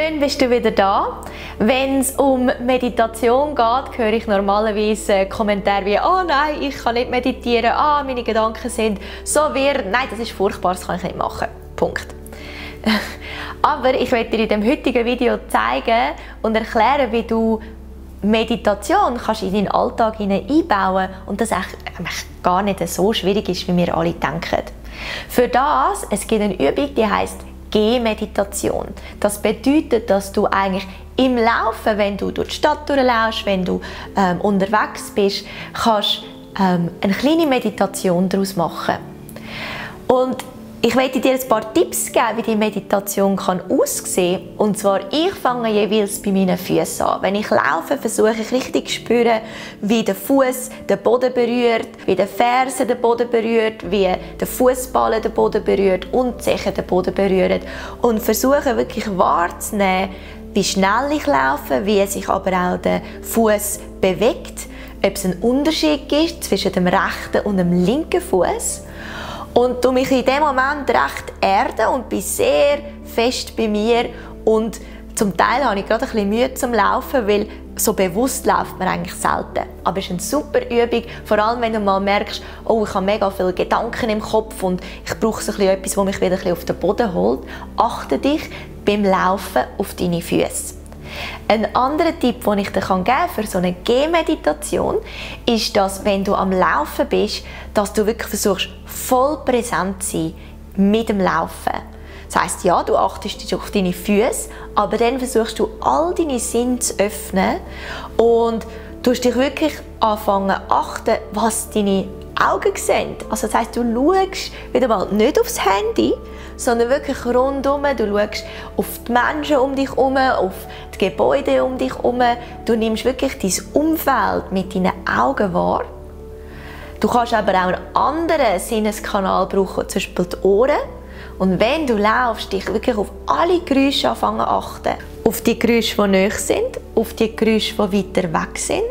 Schön bist du wieder da. Wenn es um Meditation geht, höre ich normalerweise Kommentare wie «Oh nein, ich kann nicht meditieren, meine Gedanken sind so wirr, nein, das ist furchtbar, das kann ich nicht machen.» Punkt. Aber ich werde dir in dem heutigen Video zeigen und erklären, wie du Meditation kannst in deinen Alltag einbauen und das eigentlich gar nicht so schwierig ist, wie wir alle denken. Für das, es gibt eine Übung, die heisst Gehmeditation. Das bedeutet, dass du eigentlich im Laufen, wenn du durch die Stadt durchlaufst, wenn du unterwegs bist, kannst eine kleine Meditation daraus machen. Und ich möchte dir ein paar Tipps geben, wie die Meditation aussehen kann. Und zwar, ich fange jeweils bei meinen Füßen an. Wenn ich laufe, versuche ich richtig zu spüren, wie der Fuß den Boden berührt, wie der Ferse den Boden berührt, wie der Fußballen den Boden berührt und die Zehen den Boden berühren. Und versuche wirklich wahrzunehmen, wie schnell ich laufe, wie sich aber auch der Fuß bewegt, ob es einen Unterschied gibt zwischen dem rechten und dem linken Fuß. Und du mich in dem Moment recht erden und bin sehr fest bei mir und zum Teil habe ich gerade ein bisschen Mühe zum Laufen, weil so bewusst läuft man eigentlich selten. Aber es ist eine super Übung, vor allem wenn du mal merkst, oh, ich habe mega viele Gedanken im Kopf und ich brauche so etwas, das mich wieder ein bisschen auf den Boden holt. Achte dich beim Laufen auf deine Füße. Ein anderer Tipp, den ich dir geben kann für so eine Gehmeditation, ist, dass wenn du am Laufen bist, dass du wirklich versuchst, voll präsent zu sein mit dem Laufen. Das heisst, ja, du achtest auf deine Füße, aber dann versuchst du, all deine Sinne zu öffnen und du dich wirklich anfangen zu achten, was deine Augen sehen. Also das heisst, du schaust wieder mal nicht aufs Handy, sondern wirklich rundum. Du schaust auf die Menschen um dich herum, auf die Gebäude um dich herum. Du nimmst wirklich dein Umfeld mit deinen Augen wahr. Du kannst aber auch einen anderen Sinneskanal brauchen, zum Beispiel die Ohren. Und wenn du laufst, dich wirklich auf alle Geräusche anfangen zu achten. Auf die Geräusche, die nahe sind, auf die Geräusche, die weiter weg sind,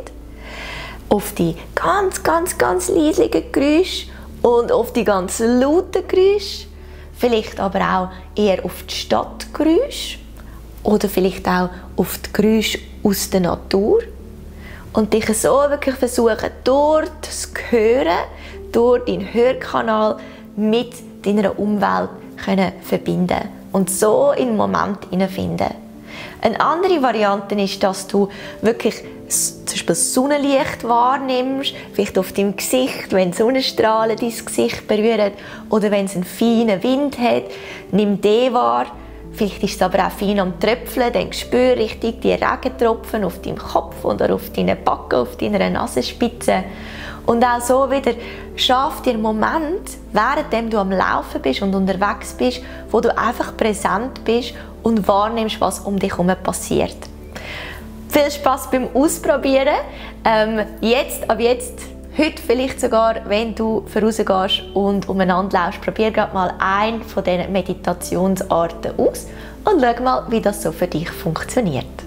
auf die ganz leisigen Geräusche und auf die ganz lauten Geräusche. Vielleicht aber auch eher auf die Stadtgeräusche oder vielleicht auch auf die Geräusche aus der Natur. Und dich so wirklich versuchen, durch das Hören, durch deinen Hörkanal mit deiner Umwelt verbinden und so in den Moment hineinfinden. Eine andere Variante ist, dass du wirklich zum Beispiel das Sonnenlicht wahrnimmst, vielleicht auf deinem Gesicht, wenn Sonnenstrahlen dein Gesicht berühren oder wenn es einen feinen Wind hat, nimm den wahr. Vielleicht ist es aber auch fein am Tröpfeln, dann spür richtig die Regentropfen auf deinem Kopf oder auf deinen Backen, auf deiner Nasenspitze. Und auch so wieder schaff dir einen Moment, während du am Laufen bist und unterwegs bist, wo du einfach präsent bist und wahrnimmst, was um dich herum passiert. Viel Spaß beim Ausprobieren. Ab jetzt, heute vielleicht sogar, wenn du vorausgehst und umeinander läufst, probier gerade mal eine von diesen Meditationsarten aus und schau mal, wie das so für dich funktioniert.